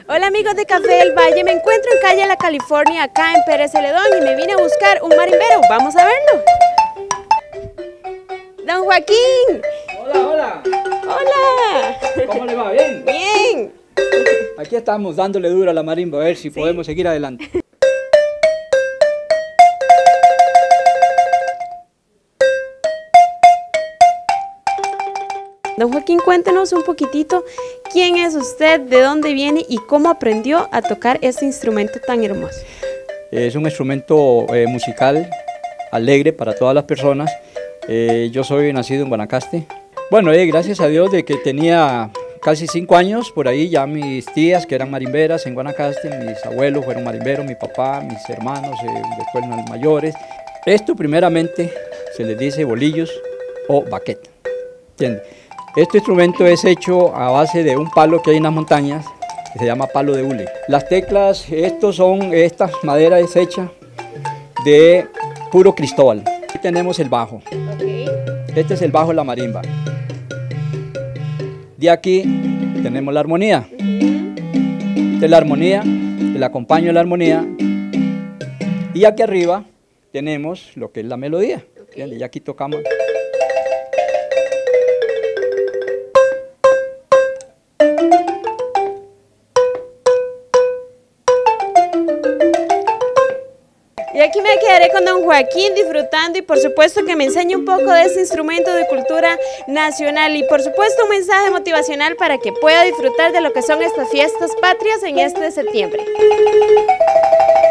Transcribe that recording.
Hola amigos de Café del Valle, me encuentro en calle La California, acá en Pérez Celedón, y me vine a buscar un marimbero. Vamos a verlo. Don Joaquín. Hola, hola. Hola. ¿Cómo le va? ¿Bien? Bien. Aquí estamos dándole duro a la marimba, a ver si podemos seguir adelante. Don Joaquín, cuéntenos un poquitito quién es usted, de dónde viene y cómo aprendió a tocar este instrumento tan hermoso. Es un instrumento musical alegre para todas las personas. Yo soy nacido en Guanacaste. Bueno, gracias a Dios de que tenía casi 5 años, por ahí ya mis tías que eran marimberas en Guanacaste, mis abuelos fueron marimberos, mi papá, mis hermanos, después los mayores. Esto primeramente se les dice bolillos o baqueta, ¿entiende? Este instrumento es hecho a base de un palo que hay en las montañas, que se llama palo de hule. Las teclas, esta madera es hecha de puro cristóbal. Aquí tenemos el bajo. Este es el bajo de la marimba. De aquí tenemos la armonía. Esta es la armonía, el acompaño de la armonía. Y aquí arriba tenemos lo que es la melodía. Y aquí tocamos. Y aquí me quedaré con don Joaquín disfrutando y por supuesto que me enseñe un poco de este instrumento de cultura nacional y por supuesto un mensaje motivacional para que pueda disfrutar de lo que son estas fiestas patrias en este septiembre.